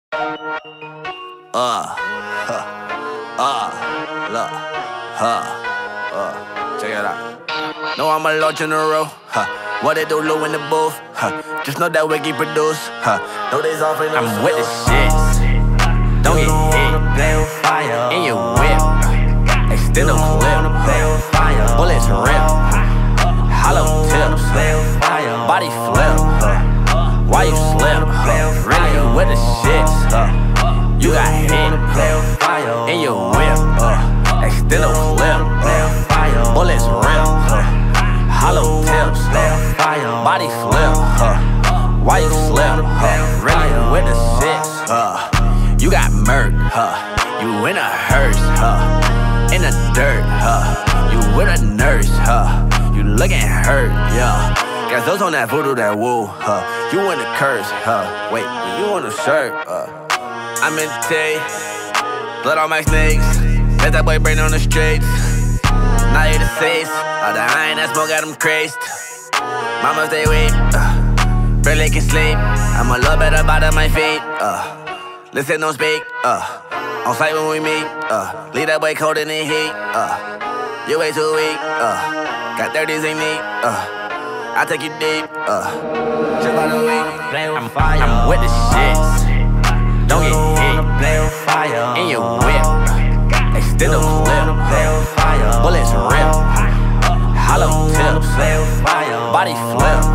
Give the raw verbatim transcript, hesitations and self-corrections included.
Uh, huh, uh, look, huh, uh, check it out. Know I'm a Lord General, huh? What they do low in the booth, huh? Just know that we keep produce, huh? No days off and I'm with the shits. Don't get hit in your whip. Extend the clip, bullets rip, hollow tips, body flip. Why you slip? Really with the shits, huh? You got hit in your whip, uh, extend a clip, uh, bullets rip, uh, hollow tips, uh, body flip, uh, why you slip? Uh, really with the shits, uh, you got murked, huh? You in a hearse, huh? In the dirt, huh? You with a nurse, huh? You looking hurt, yeah. Got those on that voodoo, that woo, huh? You in the curse, huh? Wait, you on the shirt, uh. I'm in the T, blood on my snakes. Let that boy brain on the streets. Now you the face, all the iron that smoke got him crazed. Mama stay weak, uh, barely can sleep. I'm a little bit about at my feet, uh. Listen, don't speak, uh. On sight when we meet, uh. Leave that boy cold in the heat, uh. You way too weak, uh. Got thirties in me, uh. I take you deep, uh. Just by the week, I'm, I'm with the shits. Don't get hit in your whip. Extend the clip, bullets rip, hollow tips, body flip.